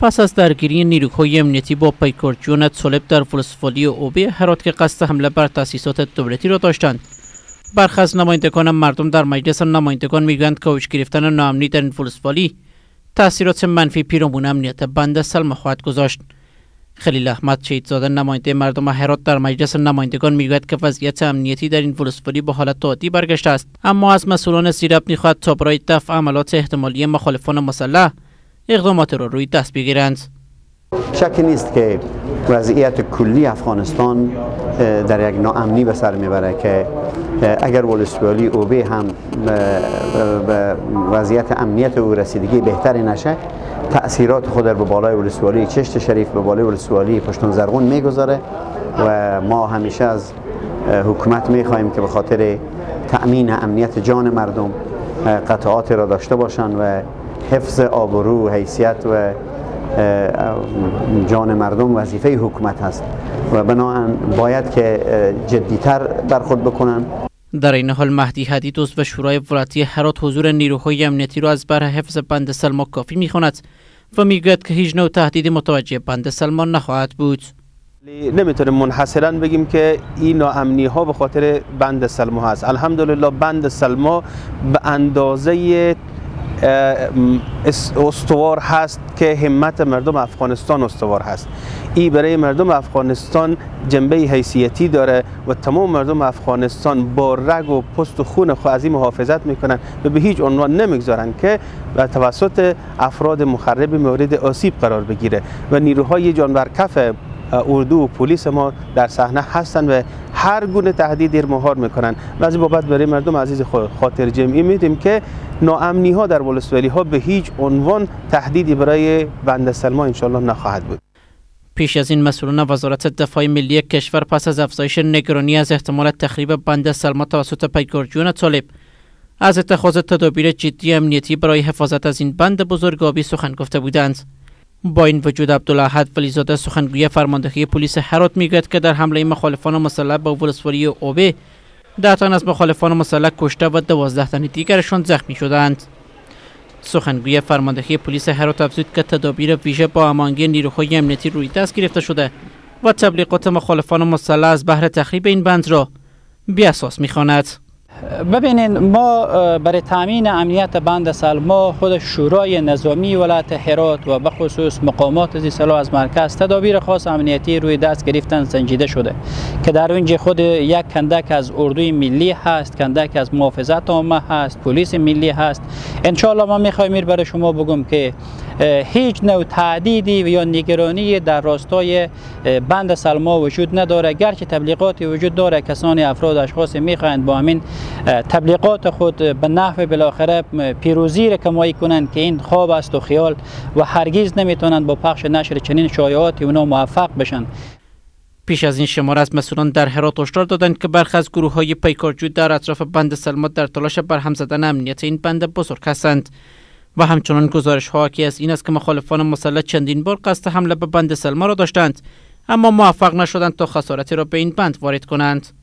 پس از درگیری نیروهای امنیتی با پیکارجویان طالب در ولسوالی اوبه هرات که قصد حمله بر تأسیسات دولتی را داشتند، برخی از نمایندگان مردم در مجلس نمایندگان میگویند که اوج گرفتن ناامنی در این ولسوالی تأثیرات منفی پیرامون امنیت بند سلما خواهد گذاشت. خلیل احمد شهیدزاده نماینده مردم هرات در مجلس نمایندگان میگوید که وضعیت امنیتی در این ولسوالی به حالت عادی برگشته است، اما از مسئولان زیراب میخواهد تا برای دفع عملات احتمالی مخالفان مسلح اقدامات را روی دست بگیرند. شکی نیست که وضعیت کلی افغانستان در یک ناامنی به سر میبره که اگر ولسوالی اوبه هم به وضعیت امنیت او رسیدگی بهتری نشه، تأثیرات خود به بالای ولسوالی چشت شریف، به بالای ولسوالی پشتون زرغون میگذاره و ما همیشه از حکومت میخواهیم که به خاطر تأمین امنیت جان مردم قطعات را داشته باشند و حفظ آبرو و حیثیت و جان مردم وظیفه حکومت هست و بنابراین باید که جدیتر برخورد بکنن. در این حال مهدی حدید عضو شورای ولایتی هرات حضور نیروهای امنیتی را از بهر حفظ بند سلما کافی می‌خواند و میگوید که هیچ نوع تهدیدی متوجه بند سلما نخواهد بود. نمیتونیم منحصرا بگیم که این ناامنی ها به خاطر بند سلما هست. الحمدلله بند سلما به اندازه استوار هست که همت مردم افغانستان استوار هست. این برای مردم افغانستان جنبه حیثیتی داره و تمام مردم افغانستان با رگ و پوست و خون خود از این محافظت میکنن و به هیچ عنوان نمیگذارن که توسط افراد مخرب مورد آسیب قرار بگیره و نیروهای جانورکف اردو و پلیس ما در صحنه هستند و هر گونه تهدیدی مهار میکنن و از این بابت برای مردم عزیز خاطر جمعی میدیم که ناامنی ها در ولسوالی ها به هیچ عنوان تهدیدی برای بند سلما انشالله نخواهد بود. پیش از این مسئولان وزارت دفاع ملی کشور پس از افزایش نگرانی از احتمال تخریب بند سلما توسط پیکارجویان طالب از اتخاذ تدابیر جدی امنیتی برای حفاظت از این بند بزرگابی سخن گفته بودند. با این وجود عبدالاحد ولیزاده سخنگوی فرماندهی پلیس هرات میگوید که در حمله مخالفان مسلح به ولسوالی اوبه 10 تن از مخالفان مسلح کشته و 12 تن دیگرشان زخمی شدند. سخنگوی فرماندهی پلیس هرات افزود که تدابیر ویژه با هماهنگی نیروهای امنیتی روی دست گرفته شده و تبلیغات مخالفان مسلح از بهر تخریب این بند را بی‌اساس می‌خواند. ببینید، ما برای تامین امنیت بند سلما خود شورای نظامی ولایت هرات و به خصوص مقامات ذی صلاح از مرکز تدابیر خاص امنیتی روی دست گرفتن سنجیده شده که در اونجا خود یک کندک از اردوی ملی هست، کندک از محافظت عامه هست، پلیس ملی هست. انشالله ما میخوایم برای شما بگم که هیچ نوع تهدیدی یا نگرانی در راستای بند سلما وجود نداره، گرچه تبلیغاتی وجود داره. کسانی افراد اشخاص میخواهند با همین تبلیغات خود به نحو بالاخره پیروزی را کمایی کنند که این خواب است و خیال و هرگز نمیتونند با پخش نشر چنین شایعاتی اونا موفق بشن. پیش از این شماره از مسئولان در هرات هشدار دادند که برخی از گروه‌های پیکارجوی در اطراف بند سلما در تلاش برهم زدن امنیت این بند بزرگ هستند و همچنان گزارش‌ها حاکی از این است که مخالفان مسلح چندین بار قصد حمله به بند سلما را داشتند اما موفق نشدند تا خسارتی را به این بند وارد کنند.